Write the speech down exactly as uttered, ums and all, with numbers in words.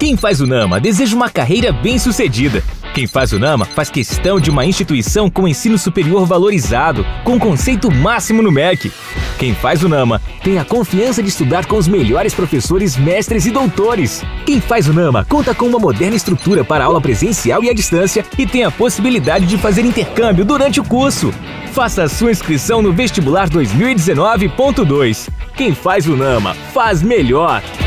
Quem faz o Nama deseja uma carreira bem-sucedida. Quem faz o Nama faz questão de uma instituição com ensino superior valorizado, com conceito máximo no M E C. Quem faz o Nama tem a confiança de estudar com os melhores professores, mestres e doutores. Quem faz o Nama conta com uma moderna estrutura para aula presencial e à distância e tem a possibilidade de fazer intercâmbio durante o curso. Faça a sua inscrição no Vestibular dois mil e dezenove ponto dois. Quem faz o Nama faz melhor.